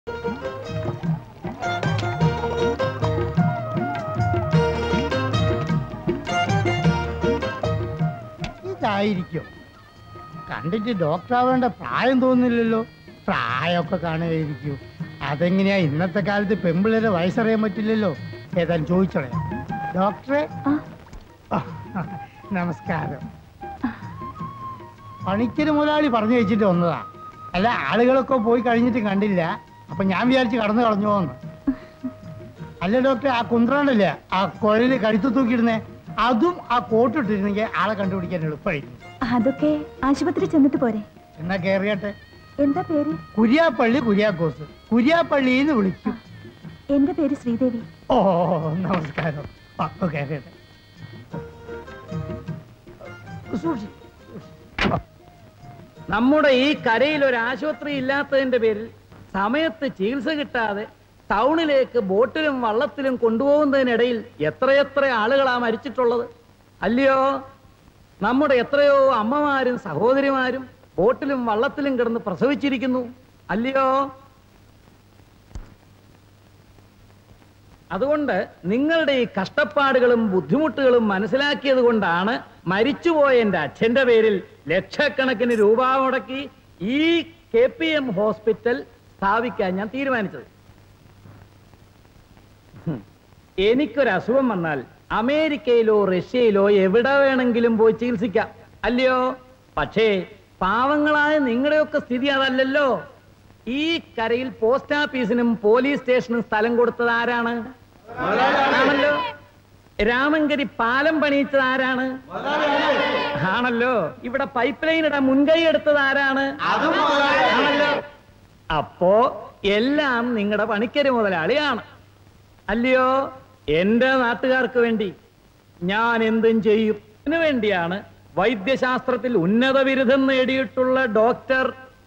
ഇതായിരിക്കും. കണ്ടിട്ട് ഡോക്ടർ ആവേണ്ട പ്രായം തോന്നുന്നില്ലല്ലോ. പ്രായമൊക്കെ കാണുകയായിരിക്കും. അതെങ്ങനെയാ ഇന്നത്തെ കാലത്ത് പെമ്പിള്ളേരെ വയസ്സറിയാൻ പറ്റില്ലല്ലോ. ഏതായാലും ചോദിച്ചോളയാ. ഡോക്ടറെ നമസ്കാരം. പണിക്കര് മുതലാളി പറഞ്ഞു വെച്ചിട്ട് വന്നതാ. അല്ല, ആളുകളൊക്കെ പോയി കഴിഞ്ഞിട്ട് കണ്ടില്ല. അപ്പൊ ഞാൻ വിചാരിച്ച് കടന്നു കളഞ്ഞോന്ന്. അല്ല ഡോക്ടറെ, ആ കുന്ത്രണ്ടല്ലേ ആ കുഴലിൽ കഴുത്തു തൂക്കിയിടുന്നേ, അതും ആ കോട്ടിട്ടിരുന്നെങ്കിൽ ആളെ കണ്ടുപിടിക്കാൻ എളുപ്പമായിരുന്നു. അതൊക്കെ ആശുപത്രി ചെന്നിട്ട് പോരെ. എന്നാ കേറിയട്ടെ. എന്താ പേര്? കുര്യാപ്പള്ളി കുര്യാക്കോസ്. കുര്യാപ്പള്ളിന്ന് വിളിക്കും. എന്റെ പേര് ശ്രീദേവി. ഓ നമസ്കാരം. കേറിയട്ടെ. നമ്മുടെ ഈ കരയിൽ ഒരു ആശുപത്രി ഇല്ലാത്തതിന്റെ പേരിൽ സമയത്ത് ചികിത്സ കിട്ടാതെ ടൗണിലേക്ക് ബോട്ടിലും വള്ളത്തിലും കൊണ്ടുപോകുന്നതിനിടയിൽ എത്രയെത്ര ആളുകളാ മരിച്ചിട്ടുള്ളത് അല്ലയോ? നമ്മുടെ എത്രയോ അമ്മമാരും സഹോദരിമാരും ബോട്ടിലും വള്ളത്തിലും കിടന്ന് പ്രസവിച്ചിരിക്കുന്നു അല്ലയോ? അതുകൊണ്ട് നിങ്ങളുടെ ഈ കഷ്ടപ്പാടുകളും ബുദ്ധിമുട്ടുകളും മനസ്സിലാക്കിയത് കൊണ്ടാണ് മരിച്ചുപോയ എൻ്റെ അച്ഛന്റെ പേരിൽ ലക്ഷക്കണക്കിന് രൂപ മുടക്കി ഈ KPM ഹോസ്പിറ്റൽ സ്ഥാപിക്കാൻ ഞാൻ തീരുമാനിച്ചത്. എനിക്കൊരു അസുഖം വന്നാൽ അമേരിക്കയിലോ റഷ്യയിലോ എവിടെ വേണമെങ്കിലും പോയി ചികിത്സിക്കാം അല്ലയോ? പക്ഷേ പാവങ്ങളായ നിങ്ങളുടെയൊക്കെ സ്ഥിതി അതല്ലല്ലോ. ഈ കരയിൽ പോസ്റ്റ് ഓഫീസിനും പോലീസ് സ്റ്റേഷനും സ്ഥലം കൊടുത്തത് ആരാണ്? ആണല്ലോ. രാമങ്കരി പാലം പണിയിച്ചത് ആരാണ്? ആണല്ലോ. ഇവിടെ പൈപ്പ് ലൈൻ ഇടാൻ മുൻകൈ എടുത്തത് ആരാണ്? ആണല്ലോ. അപ്പോ എല്ലാം നിങ്ങളുടെ പണിക്കര് മുതലാളിയാണ് അല്ലയോ? എന്റെ നാട്ടുകാർക്ക് വേണ്ടി ഞാൻ എന്തും ചെയ്യും. ഇതിനു വേണ്ടിയാണ് വൈദ്യശാസ്ത്രത്തിൽ ഉന്നത ബിരുദം നേടിയിട്ടുള്ള ഡോക്ടർ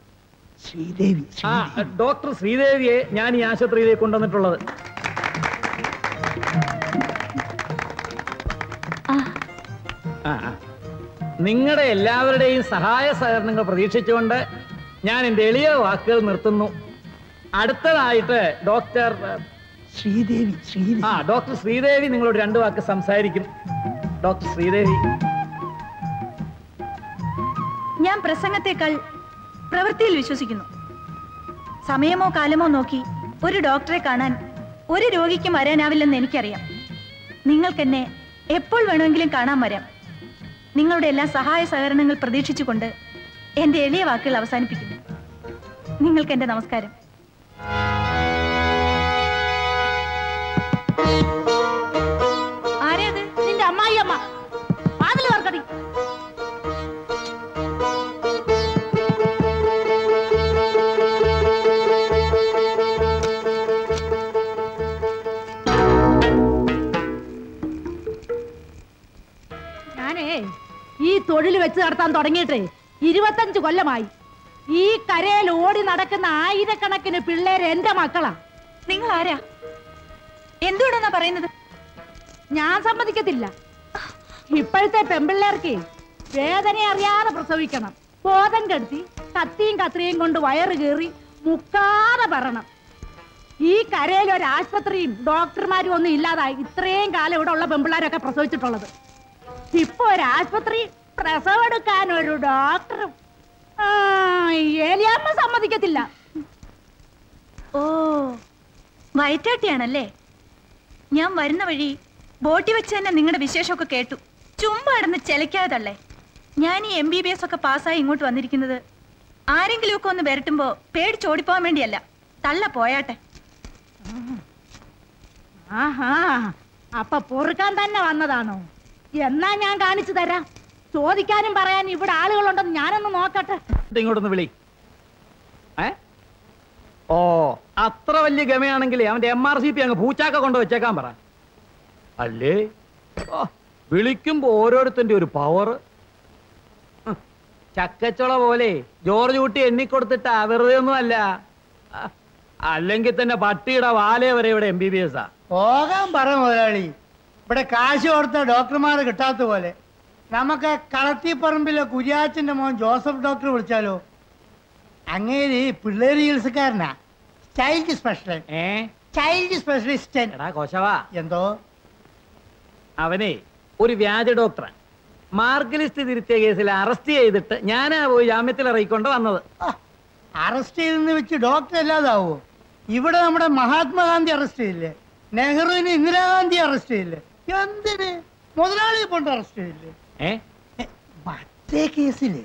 ശ്രീദേവിയെ ഞാൻ ഈ ആശുപത്രിയിലേക്ക് കൊണ്ടുവന്നിട്ടുള്ളത്. നിങ്ങളുടെ എല്ലാവരുടെയും സഹായ സഹകരണങ്ങൾ പ്രതീക്ഷിച്ചുകൊണ്ട് ഞാൻ എന്റെ എളിയ വാക്കുകൾ നിർത്തുന്നു. അടുത്തതായിട്ട് ഡോക്ടർ ശ്രീദേവി നിങ്ങളോട് 2 വാക്ക് സംസാരിക്കും. ഡോക്ടർ ശ്രീദേവി. ഞാൻ പ്രസംഗത്തെക്കാൾ പ്രവൃത്തിയിൽ വിശ്വസിക്കുന്നു. സമയമോ കാലമോ നോക്കി ഒരു ഡോക്ടറെ കാണാൻ ഒരു രോഗിക്കും വരാനാവില്ലെന്ന് എനിക്കറിയാം. നിങ്ങൾക്കെന്നെ എപ്പോൾ വേണമെങ്കിലും കാണാൻ വരാം. നിങ്ങളുടെ എല്ലാ സഹായ സഹകരണങ്ങൾ പ്രതീക്ഷിച്ചുകൊണ്ട് എന്റെ എളിയ വാക്കുകൾ അവസാനിപ്പിക്കുന്നു. നിങ്ങൾക്ക് എന്റെ നമസ്കാരം. ആരേത്? നിന്റെ അമ്മായി അമ്മ. വാതിൽ തുറക്കടി. ഞാനേ ഈ തൊഴിൽ വെച്ച് നടത്താൻ തുടങ്ങിയിട്ടേ 25 കൊല്ലമായി. ഈ കരയിൽ ഓടി നടക്കുന്ന ആയിരക്കണക്കിന് പിള്ളേര് എന്റെ മക്കളാ. നിങ്ങൾ ആരാ? എന്തുകൊണ്ടാ പറയുന്നത്? ഞാൻ സമ്മതിക്കത്തില്ല. ഇപ്പോഴത്തെ പെമ്പിള്ളേർക്ക് വേദന അറിയാതെ പ്രസവിക്കണം. ബോധം കെടുത്തി കത്തിയും കത്രിയും കൊണ്ട് വയറ് കീറി മുക്കാതെ പറയണം. ഈ കരയിൽ ഒരു ആശുപത്രിയും ഡോക്ടർമാരും ഒന്നും ഇല്ലാതായി ഇത്രയും കാലം ഇവിടെ ഉള്ള പെമ്പിള്ളേരൊക്കെ പ്രസവിച്ചിട്ടുള്ളത്. ഇപ്പൊ ഒരു ആശുപത്രി, പ്രസവെടുക്കാൻ ഒരു ഡോക്ടറും. ഏലിയമ്മ സമ്മതിക്കത്തില്ല. ഓ, വയറ്റാട്ടിയാണല്ലേ? ഞാൻ വരുന്ന വഴി ബോട്ടി വെച്ച് തന്നെ നിങ്ങളുടെ വിശേഷമൊക്കെ കേട്ടു. ചുമ്മാ ഇടന്ന് ചെലക്കാതല്ലേ. ഞാൻ ഈ MBBS ഒക്കെ പാസ്സായി ഇങ്ങോട്ട് വന്നിരിക്കുന്നത് ആരെങ്കിലും ഒക്കെ ഒന്ന് വരട്ടുമ്പോ പേടിച്ചോടിപ്പോവാൻ വേണ്ടിയല്ല. തള്ള പോയാട്ടെ. ആഹാ, അപ്പൊ പൊറുക്കാൻ തന്നെ വന്നതാണോ? എന്നാ ഞാൻ കാണിച്ചു തരാം. ചോദിക്കാനും പറയാനും ഇവിടെ ആളുകളുണ്ടെന്ന് ഞാനൊന്ന് നോക്കട്ടെ. ഇങ്ങോട്ടൊന്ന് വിളി. ഓ, അത്ര വലിയ ഗമയാണെങ്കിൽ അവന്റെ MRCP അങ്ങ് പൂച്ചാക്ക കൊണ്ട് വെച്ചേക്കാൻ പറ. അല്ലേ വിളിക്കുമ്പോ ഓരോരുത്തന്റെ ഒരു പവർ. ചക്കച്ചുള പോലെ ജോർജ് കുട്ടി എണ്ണിക്കൊടുത്തിട്ടാ, വെറുതെ ഒന്നും അല്ല. അല്ലെങ്കിൽ തന്നെ പട്ടിയുടെ വാലേ വരെ ഇവിടെ MBBS ആ. പോകാൻ പറ മുതലാളി. ഇവിടെ കാശ് കൊടുത്ത ഡോക്ടർമാരെ കിട്ടാത്ത പോലെ നമുക്ക് കളത്തിപ്പറമ്പിലെ കുര്യാച്ചന്റെ മോൻ ജോസഫ് ഡോക്ടർ വിളിച്ചാലോ? അങ്ങേര് പിള്ളേര് ചികിത്സക്കാരനാ. Child specialist. Child specialist. എടാ കോശവാ, എന്തോ അവനെ ഒരു വ്യാജ ഡോക്ടറാണ്. മാർക്ക് ലിസ്റ്റ് തിരുത്തിയ കേസിൽ അറസ്റ്റ് ചെയ്തിട്ട് ഞാനാ പോയി ജാമ്യത്തിൽ ഇറങ്ങിക്കൊണ്ട് വന്നത്. അറസ്റ്റ് ചെയ്തെന്ന് വെച്ച് ഡോക്ടർ അല്ലാതാവോ? ഇവിടെ നമ്മുടെ മഹാത്മാഗാന്ധി അറസ്റ്റ് ചെയ്തില്ലേ, നെഹ്റുവിന് ഇന്ദിരാഗാന്ധി അറസ്റ്റ് ചെയ്തില്ലേ, എന്തിന് മുതലാളിയെ കൊണ്ട് അറസ്റ്റ് ചെയ്തില്ലേ? മറ്റേ കേസില്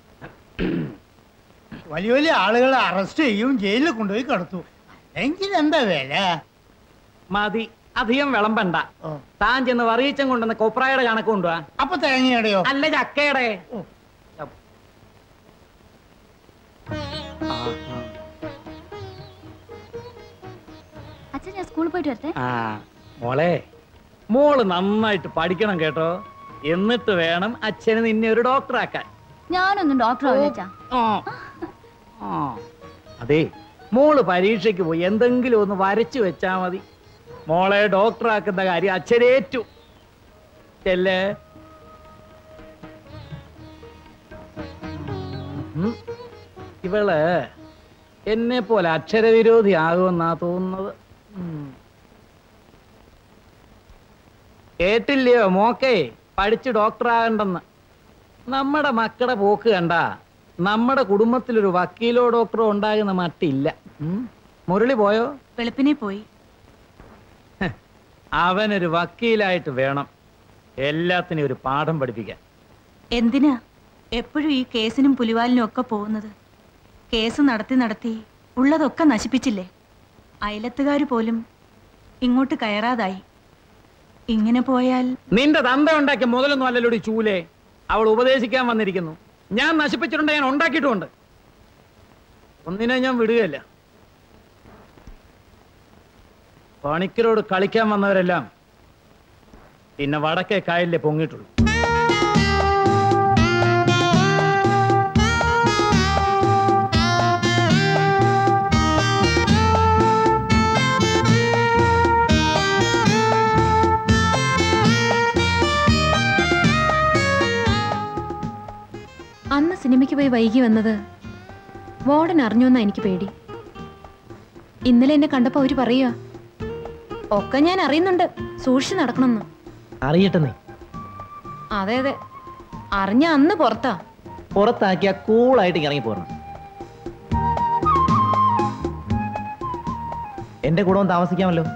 വലിയ വലിയ ആളുകളെ അറസ്റ്റ് ചെയ്യും, ജയിലിൽ കൊണ്ടുപോയി കിടത്തു. എങ്കിൽ എന്താ വേല? മതി, അധികം വിളമ്പണ്ട. താൻ ചെന്ന് വറിയിച്ചം കൊണ്ടുവന്ന കൊപ്രായുടെ കണക്ക് കൊണ്ടുവാ. അപ്പൊ തേങ്ങയുടെയോ? അല്ല, ചക്കയുടെ. അച്ഛൻ ഞാൻ സ്കൂളിൽ പോയിട്ട് വരട്ടെ. മോളെ, മോള് നന്നായിട്ട് പഠിക്കണം കേട്ടോ. എന്നിട്ട് വേണം അച്ഛന് നിന്നെ ഒരു ഡോക്ടർ ആക്കാൻ. ഞാനൊന്നും ഡോക്ടർ ആവില്ല. അതെ, മോള് പരീക്ഷയ്ക്ക് പോയി എന്തെങ്കിലും ഒന്ന് വരച്ചു വെച്ചാ മതി. മോളെ ഡോക്ടർ ആക്കുന്ന കാര്യം അച്ഛനേറ്റു. ചെല്ലേ. ഇവള് എന്നെ പോലെ അക്ഷരവിരോധി ആകുമെന്നാ തോന്നുന്നത്. കേട്ടില്ലയോ മോക്കേ, പഠിച്ച് ഡോക്ടർ ആകണ്ടെന്ന്. നമ്മുടെ മക്കളുടെ പോക്ക് കണ്ട നമ്മുടെ കുടുംബത്തിലൊരു വക്കീലോ ഡോക്ടറോ ഉണ്ടാകുന്ന മട്ടില്ല. മുരളി പോയോ? വെളുപ്പിനെ പോയി. അവനൊരു വക്കീലായിട്ട് വേണം എല്ലാത്തിനും ഒരു പാഠം പഠിപ്പിക്കാൻ. എന്തിനാ എപ്പോഴും ഈ കേസിനും പുലിവാലിനും ഒക്കെ പോകുന്നത്? കേസ് നടത്തി നടത്തി ഉള്ളതൊക്കെ നശിപ്പിച്ചില്ലേ? അയലത്തുകാര് പോലും ഇങ്ങോട്ട് കയറാതായി. ഇങ്ങനെ പോയാൽ നിന്റെ തന്ത ഉണ്ടാക്കിയ മുതലൊന്നും അല്ലല്ലോ ചൂലേ. അവൾ ഉപദേശിക്കാൻ വന്നിരിക്കുന്നു. ഞാൻ നശിപ്പിച്ചിട്ടുണ്ട്, ഞാൻ ഉണ്ടാക്കിയിട്ടുമുണ്ട്. ഒന്നിനെ ഞാൻ വിടുകയല്ല. പണിക്കരോട് കളിക്കാൻ വന്നവരെല്ലാം പിന്നെ വടക്കേ കായലിലെ പൊങ്ങിയിട്ടുള്ളൂ. അന്ന് സിനിമയ്ക്ക് പോയി വൈകി വന്നത് വാർഡൻ അറിഞ്ഞോന്നാ എനിക്ക് പേടി. ഇന്നലെ എന്നെ കണ്ടപ്പോ അവര് പറയുക, ഒക്കെ ഞാൻ അറിയുന്നുണ്ട്, സൂക്ഷിച്ച് നടക്കണമെന്ന്. അറിയട്ടെ. അതെ അതെ, അറിഞ്ഞ അന്ന് പുറത്താക്കിയ കൂളായിട്ട് ഇറങ്ങി പോരണം. എന്റെ കൂടെ താമസിക്കാമല്ലോ.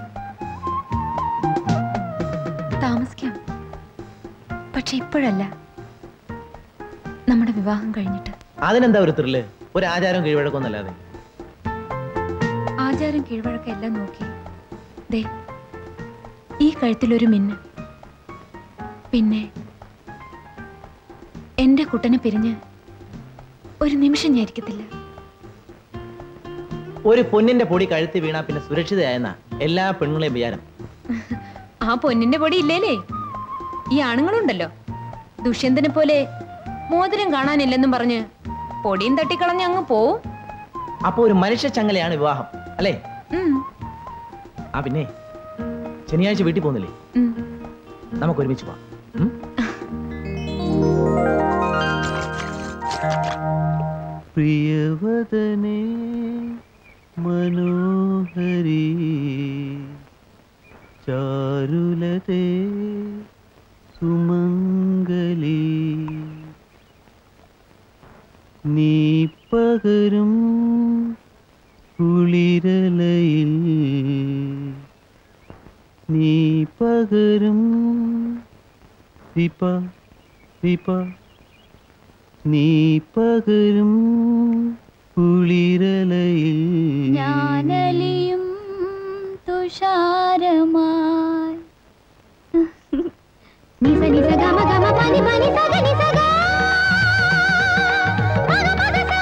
താമസിക്കാം, പക്ഷെ ഇപ്പോഴല്ല, നമ്മുടെ വിവാഹം കഴിഞ്ഞിട്ട്. അതിനെന്താ ഒരു ത്രില്ല്? ഒരു ആചാരം കീഴ്വഴക്കൊന്നല്ലാതെ. ആചാരം കീഴ്വഴക്കെല്ലാം നോക്കി ദേ ഈ കഴുത്തിലൊരു മിന്ന്, പിന്നെ എന്റെ കുട്ടനെ പിരിഞ്ഞ് ഒരു നിമിഷം ഞാൻ ഇരിക്കത്തില്ല. ഒരു പൊന്നിന്റെ പൊടി കഴുത്തി വീണാ പിന്നെ സുരക്ഷിതയായെന്നാ എല്ലാ പെണ്ണുങ്ങളെയും വിചാരം. ആ പൊന്നിന്റെ പൊടി ഇല്ലേലേ ഈ ആണുങ്ങളുണ്ടല്ലോ, ദുഷ്യന്തനെ പോലെ മോതിരം കാണാനില്ലെന്നും പറഞ്ഞ് പൊടിയും തട്ടിക്കളഞ്ഞ് അങ്ങ് പോവും. അപ്പൊ ഒരു മനുഷ്യ ചങ്ങലയാണ് വിവാഹം അല്ലേ? ആ പിന്നെ ശനിയാഴ്ച വീട്ടിൽ പോകുന്നില്ലേ? നമുക്ക് ഒരുമിച്ച് പോവാം. പ്രിയവദനേ മനോഹരി ചാരുലതേ സുമംഗലി നീ പകരും കുളിരലയിൽ നീ പകരും ദീപ ദീപ നീ പകരും കുളിരലയിൽ ഞാനലിയും തുഷാരമായി നിസ നിസ ഗമ ഗമ പനി പനി സഗ നിസ ഗ മഗ മഗ സ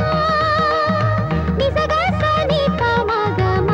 നിസ ഗ സ നി പ മഗ മ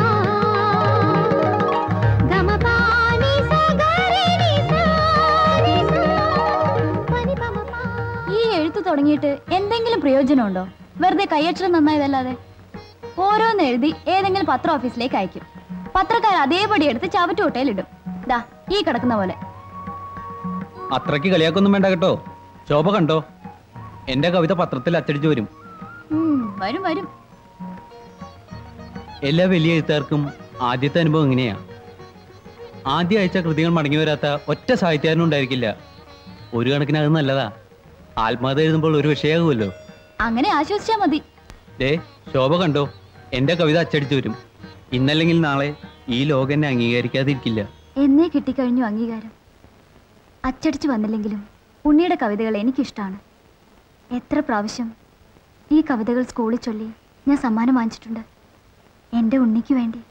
ഗമ പ നി സ ഗ രി നി സ നി സ പനി പ മ പ. ഈ എഴുത്ത് തുടങ്ങിയിട്ട് എന്തെങ്കിലും പ്രയോജനമുണ്ടോ? വെറുതെ കൈയക്ഷരം നന്നായതല്ലാതെ. ഓരോന്ന് എഴുതി ഏതെങ്കിലും പത്ര ഓഫീസിലേക്ക് അയക്കും. പത്രക്കാർ അതേപടി എടുത്ത് ചവറ്റുകൊട്ടയിലിടും. ദാ ഈ കിടക്കുന്ന പോലെ. അത്രയ്ക്ക് കളിയാക്കൊന്നും വേണ്ട കേട്ടോ. ശോഭ കണ്ടോ, എന്റെ കവിത പത്രത്തിൽ അച്ചടിച്ചു വരും. വരും വരും. എല്ലാ വലിയ എഴുത്തുകാർക്കും ആദ്യത്തെ അനുഭവം എങ്ങനെയാ? ആദ്യം അയച്ച കൃതികൾ മടങ്ങി വരാത്ത ഒറ്റ സാഹിത്യകാരനും ഉണ്ടായിരിക്കില്ല. ഒരു കണക്കിന് അത് നല്ലതാ. ആത്മകഥ എഴുതുമ്പോൾ ഒരു വിഷയമാകുമല്ലോ. അങ്ങനെ ആശ്വസിച്ചാ മതി. ശോഭ കണ്ടോ, എന്റെ കവിത അച്ചടിച്ചു വരും. ഇന്നല്ലെങ്കിൽ നാളെ ഈ ലോകം എന്നെ അംഗീകരിക്കാതിരിക്കില്ല. എന്നേ കിട്ടിക്കഴിഞ്ഞു അംഗീകാരം. അച്ചടിച്ചു വന്നില്ലെങ്കിലും ഉണ്ണിയുടെ കവിതകൾ എനിക്കിഷ്ടമാണ്. എത്ര പ്രാവശ്യം ഈ കവിതകൾ സ്കൂളിൽ ചൊല്ലി ഞാൻ സമ്മാനം വാങ്ങിച്ചിട്ടുണ്ട്, എൻ്റെ ഉണ്ണിക്ക് വേണ്ടി.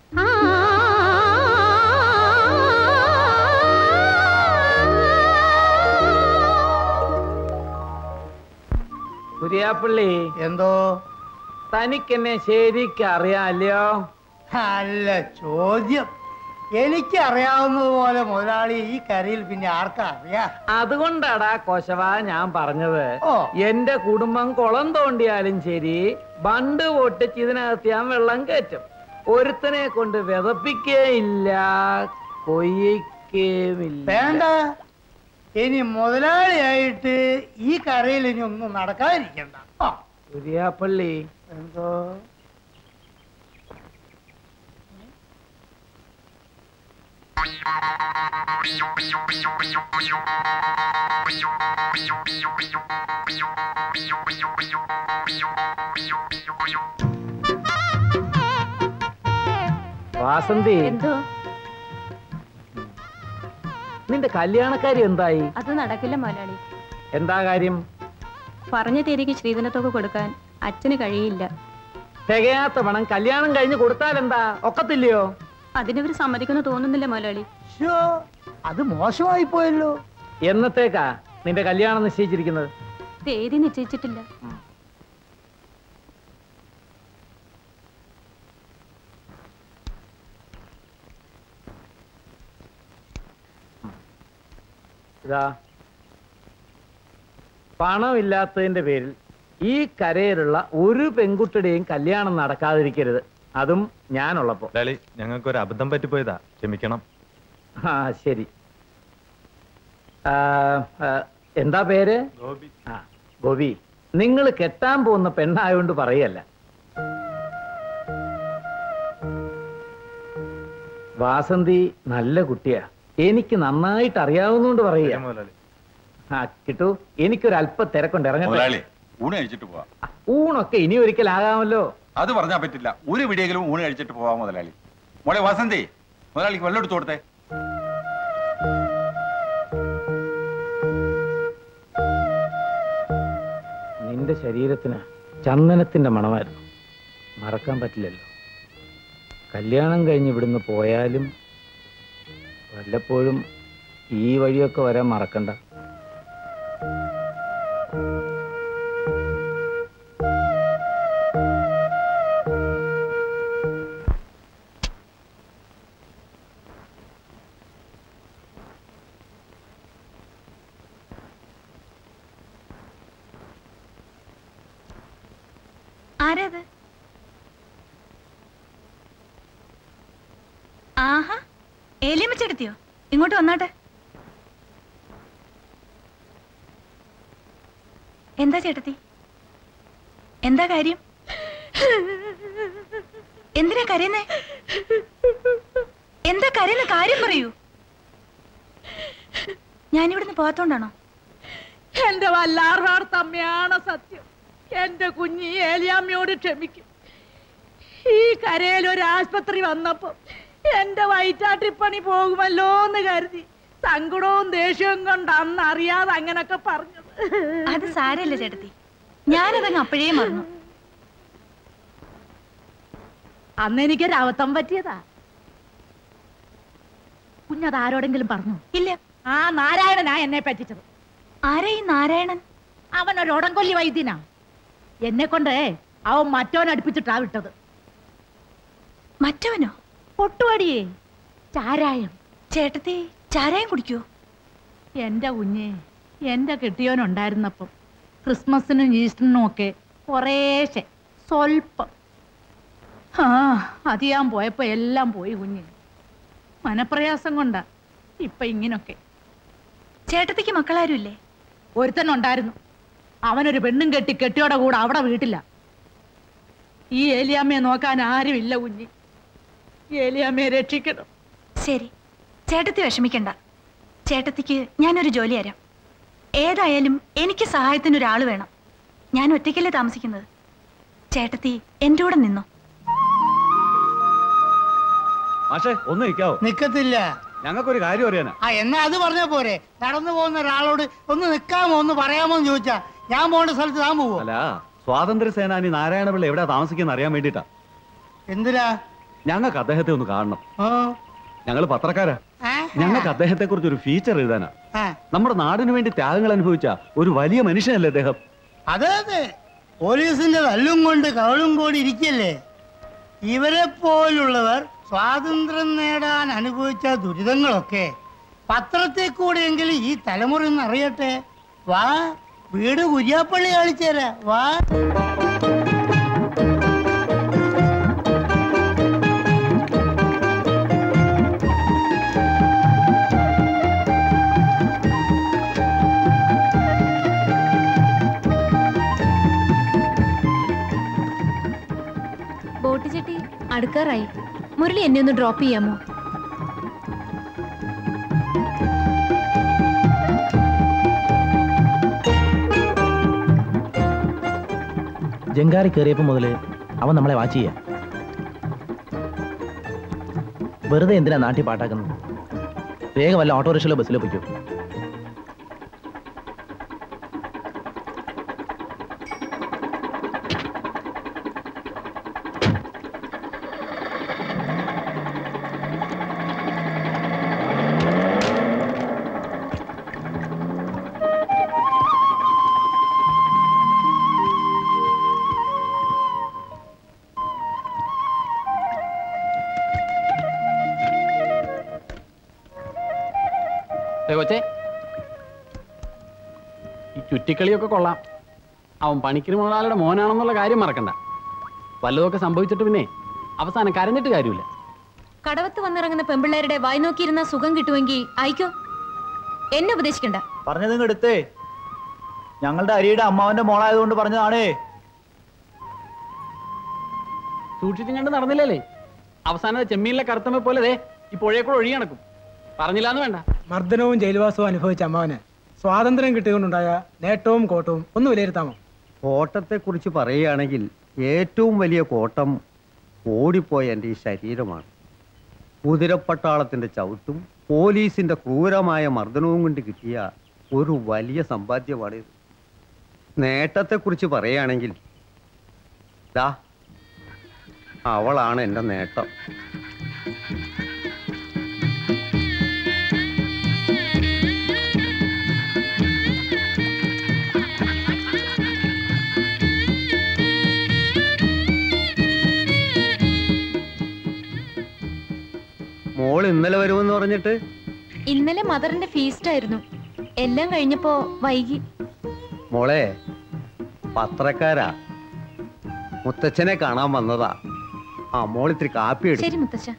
കുര്യാപ്പള്ളി, എന്തോ? തനിക്കെന്നെ ശരിക്കറിയാലോ? അല്ല ചോദ്യം. എനിക്ക് അറിയാവുന്നതുപോലെ മുതലാളി ഈ കരയിൽ പിന്നെ ആർക്കാ അറിയാം? അതുകൊണ്ടാടാ കൊശവ ഞാൻ പറഞ്ഞത്. ഓ. എന്റെ കുടുംബം കുളം തോണ്ടിയാലും ശരി, ബണ്ട് പൊട്ടിച്ച് ഇതിനകത്ത് ഞാൻ വെള്ളം കയറ്റും. ഒരുത്തനെ കൊണ്ട് വിതപ്പിക്കേയില്ല, കൊയ്യിക്കേമില്ല. വേണ്ട, ഇനി മുതലാളിയായിട്ട് ഈ കരയിൽ ഇനി ഒന്നും നടക്കാതിരിക്കണ്ട. കുര്യാപ്പള്ളി, എന്തോ? വാസന്തി, എന്തോ? നിന്റെ കല്യാണക്കാരി എന്തായി? അത് നടക്കില്ല മുതലാളി. എന്താ കാര്യം? പറഞ്ഞ തീയതിക്ക് ശ്രീധനത്തൊക്കെ കൊടുക്കാൻ അച്ഛന് കഴിയില്ല. തികയാത്ത പണം കല്യാണം കഴിഞ്ഞ് കൊടുത്താൽ എന്താ, ഒക്കത്തില്ലയോ? അതിനവര് സമ്മതിക്കുന്നു തോന്നുന്നില്ല മുതലാളി. അത് മോശമായി പോയല്ലോ. എന്നത്തേക്കാ നിന്റെ കല്യാണം നിശ്ചയിച്ചിരിക്കുന്നത്? തീയതി നിശ്ചയിച്ചിട്ടില്ല. ഇതാ, പണമില്ലാത്തതിന്റെ പേരിൽ ഈ കരയിലുള്ള ഒരു പെൺകുട്ടിയുടെയും കല്യാണം നടക്കാതിരിക്കരുത്, അതും ഞാനുള്ളപ്പോ. ഞങ്ങൾക്കൊരു അബദ്ധം പറ്റിപ്പോയതാ, ക്ഷമിക്കണം. ആ ശരി. എന്താ പേര്? ആ, ഗോപി. നിങ്ങൾ കെട്ടാൻ പോകുന്ന പെണ്ണായോണ്ട് പറയല്ല. വാസന്തി നല്ല കുട്ടിയാ, എനിക്ക് നന്നായിട്ട് അറിയാവുന്നോണ്ട് പറയുക. ആ കിട്ടു, എനിക്കൊരല്പ തിരക്കൊണ്ട് ഇറങ്ങട്ടെ. ഊണ് കഴിച്ചിട്ട് പോവാം. ഊണൊക്കെ ഇനി ഒരിക്കലാകാമല്ലോ. അത് പറഞ്ഞാൽ പറ്റില്ല, ഒരു വിടിയെങ്കിലും ഊണ് കഴിച്ചിട്ട് പോവാം മുതലാളി. മോളെ വാസന്തി, മുതലാളിക്ക് വെള്ളം എടുത്തു കൊടുത്തേ. നിന്റെ ശരീരത്തിന് ചന്ദനത്തിന്റെ മണമായിരുന്നു, മറക്കാൻ പറ്റില്ലല്ലോ. കല്യാണം കഴിഞ്ഞ് ഇവിടുന്ന് പോയാലും വല്ലപ്പോഴും ഈ വഴിയൊക്കെ വരാൻ മറക്കണ്ട. ആരത്? ആഹാ, ഏലിയമ്മച്ചെടുത്തിയോ? ഇങ്ങോട്ട് വന്നാട്ടെ. എന്താ ചേട്ടത്തി, എന്താ കാര്യം? എന്തിനാ കരയുന്നേ? എന്താ കരയുന്ന കാര്യം പറയൂ. ഞാനിവിടുന്ന് പോകാത്തോണ്ടാണോ? എന്റെ വല്ലാർവാർത്തമ്മയാണ് സത്യം. എന്റെ കുഞ്ഞി ഏലിയാമ്മയോട് ക്ഷമിക്കും. ഈ കരയിൽ ഒരു ആശുപത്രി വന്നപ്പോ എന്റെ വയറ്റാട്ടിപ്പണി പോകുമല്ലോ എന്ന് കരുതി സങ്കടവും ദേഷ്യവും കൊണ്ട് അന്ന് അറിയാതെ അങ്ങനൊക്കെ പറഞ്ഞത്. അത് സാരല്ല ചേട്ടത്തി, ഞാനതങ്ങ് അപ്പോഴേ മറന്നു. അന്ന് എനിക്കൊരു അബദ്ധം പറ്റിയതാ. കുഞ്ഞത് ആരോടെങ്കിലും പറഞ്ഞു? ഇല്ല. ആ നാരായണനാ എന്നെ പറ്റിച്ചത്. ആരാ ഈ നാരായണൻ? അവനൊരു ഉടംകൊല്ലി വൈദ്യനാ. എന്നെ കൊണ്ട് അവൻ മറ്റവൻ അടുപ്പിച്ചിട്ടാ വിട്ടത്. മറ്റവനോ? പൊട്ടുവടിയേ, ചാരായം. ചേട്ടത്തി ചാരായം കുടിക്കോ? എന്റെ കുഞ്ഞെ, എന്റെ കെട്ടിയോനുണ്ടായിരുന്നപ്പം ക്രിസ്മസിനും ഈസ്റ്ററിനും ഒക്കെ കുറേശ്ശെ സ്വൽപ്പം. ആ അത് ഞാൻ പോയപ്പോ എല്ലാം പോയി കുഞ്ഞ്. മനപ്രയാസം കൊണ്ടാ ഇപ്പൊ ഇങ്ങനൊക്കെ. ചേട്ടത്തിക്ക് മക്കളാരും ഇല്ലേ? ഒരുത്തനുണ്ടായിരുന്നു, അവനൊരു പെണ്ണും കെട്ടി കെട്ടിയോടെ കൂടെ അവിടെ വീട്ടില്ല. ഈ ഏലിയാമ്മയെ നോക്കാൻ ആരുമില്ല കുഞ്ഞി. ഏലിയാമ്മയെ രക്ഷിക്കണം. ശരി, ചേട്ടത്തി വിഷമിക്കണ്ട. ചേട്ടത്തിക്ക് ഞാനൊരു ജോലി തരാം. ഏതായാലും എനിക്ക് സഹായത്തിന് ഒരാൾ വേണം. ഞാൻ ഒറ്റയ്ക്കല്ലേ താമസിക്കുന്നത്. ചേട്ടത്തി എൻ്റെ കൂടെ നിന്നോ. മാഷേ ഒന്ന് നിൽക്കാവോ? നിക്കത്തില്ല. ഞങ്ങൾക്കൊരു കാര്യം അറിയാനാ. എന്നാ അത് പറഞ്ഞ പോരെ. നടന്നു പോകുന്ന ഒരാളോട് ഒന്ന് നിൽക്കാമോ ഒന്ന് പറയാമോ എന്ന് ചോദിച്ചാ ഞാൻ പോകേണ്ട സ്ഥലത്ത് താൻ പോവോ? അല്ല, സ്വാതന്ത്ര്യ സേനാനി നാരായണപിള്ള എവിടെ താമസിക്കുന്ന അറിയാൻ വേണ്ടിട്ടാ. എന്തിനാ? ഞങ്ങൾക്ക് അദ്ദേഹത്തെ ഒന്ന് കാണണം. ഞങ്ങൾ പത്രക്കാരാ. ഞങ്ങൾക്ക് അദ്ദേഹത്തെ കുറിച്ച് ഒരു ഫീച്ചർ എഴുതാനാ. നമ്മുടെ നാടിനു വേണ്ടി ത്യാഗങ്ങൾ അനുഭവിച്ച ഒരു വലിയ മനുഷ്യനല്ലേ അദ്ദേഹം. അതെ അതെ, പോലീസിന്റെ തല്ലും കൊണ്ട് കവളും കൂടി ഇരിക്കല്ലേ. ഇവരെ പോലുള്ളവർ സ്വാതന്ത്ര്യം നേടാൻ അനുഭവിച്ച ദുരിതങ്ങളൊക്കെ പത്രത്തിൽ കൂടെയെങ്കിലും ഈ തലമുറ ഒന്ന് അറിയട്ടെ. വാ, വീട് കുര്യാപ്പള്ളി കാണിച്ചേരാ. വാ. ബോട്ട് ചെട്ടി അടുക്കാറായി. മുരളി എന്നെ ഒന്ന് ഡ്രോപ്പ് ചെയ്യാമോ? ജങ്കാറി കയറിയപ്പോ മുതല് അവൻ നമ്മളെ വാച്ച് ചെയ്യാം. വെറുതെ എന്തിനാ നാട്ടി പാട്ടാക്കുന്നത്? വേഗം വല്ല ഓട്ടോറിക്ഷയിലോ ബസ്സിലോ പൊയ്ക്കോ. കൊച്ചേ, ഈ ചുറ്റിക്കളിയൊക്കെ കൊള്ളാം. അവൻ പണിക്കര് മുതലാളിയുടെ മോനാണെന്നുള്ള കാര്യം മറക്കണ്ട. വല്ലതൊക്കെ സംഭവിച്ചിട്ട് പിന്നെ അവസാനം കരഞ്ഞിട്ട് കാര്യമില്ല. കടവത്ത് വന്നിറങ്ങുന്ന പെമ്പിള്ളേരുടെ വായി നോക്കിയിരുന്ന സുഖം കിട്ടുമെങ്കിൽ അയക്കോ. എന്നെ ഉപദേശിക്കണ്ട. പറഞ്ഞത് എടുത്തേ. ഞങ്ങളുടെ അരിയുടെ അമ്മാവന്റെ മോളായതുകൊണ്ട് പറഞ്ഞതാണേ. സൂക്ഷിച്ചും കണ്ട് നടന്നില്ലല്ലേ. അവസാനം ചെമ്മീനിലെ കറുത്തമ്മ പോലെ ഈ പുഴയെക്കൂടെ ഒഴുകി നടക്കും. പറഞ്ഞില്ലാന്ന് വേണ്ട. മർദ്ദനവും ജയിൽവാസവും അനുഭവിച്ച അമ്മാവന് സ്വാതന്ത്ര്യം കിട്ടിയതുകൊണ്ടുണ്ടായ നേട്ടവും കോട്ടവും ഒന്ന് വിലയിരുത്താമോ? കോട്ടത്തെ കുറിച്ച് പറയുകയാണെങ്കിൽ ഏറ്റവും വലിയ കോട്ടം ഓടിപ്പോയ എൻ്റെ ഈ ശരീരമാണ്. കുതിരപ്പട്ടാളത്തിന്റെ ചവിട്ടും പോലീസിന്റെ ക്രൂരമായ മർദ്ദനവും കൊണ്ട് കിട്ടിയ ഒരു വലിയ സമ്പാദ്യമാണിത്. നേട്ടത്തെക്കുറിച്ച് പറയുകയാണെങ്കിൽ ദാ അവളാണ് എൻ്റെ നേട്ടം. മോൾ ഇന്നലെ വരുമെന്ന് പറഞ്ഞിട്ട്? ഇന്നലെ മദറിന്റെ ഫീസ്റ്റ് ആയിരുന്നു. എല്ലാം കഴിഞ്ഞപ്പോ വൈകി. മോളെ, പത്രക്കാരാ, മുത്തച്ഛനെ കാണാൻ വന്നതാ. മോൾ ഇത്തിരി കാപ്പി എടുത്തു. ശരി മുത്തച്ഛ.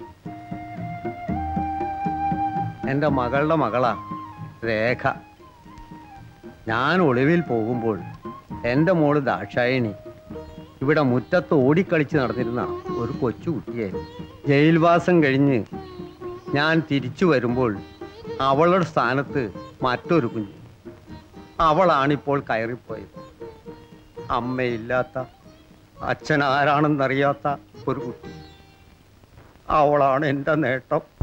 എൻ്റെ മകളുടെ മകളാ രേഖ. ഞാൻ ഒളിവിൽ പോകുമ്പോൾ എൻ്റെ മോള് ദാക്ഷായണി ഇവിടെ മുറ്റത്ത് ഓടിക്കളിച്ച് നടന്നിരുന്ന ഒരു കൊച്ചുകുട്ടിയായിരുന്നു. ജയിൽവാസം കഴിഞ്ഞ് ഞാൻ തിരിച്ചു വരുമ്പോൾ അവളുടെ സ്ഥാനത്ത് മറ്റൊരു കുഞ്ഞ്. അവളാണിപ്പോൾ കയറിപ്പോയത്. അമ്മയില്ലാത്ത, അച്ഛൻ ആരാണെന്നറിയാത്ത ഒരു കുട്ടി. അവളാണ് എൻ്റെ നേട്ടം.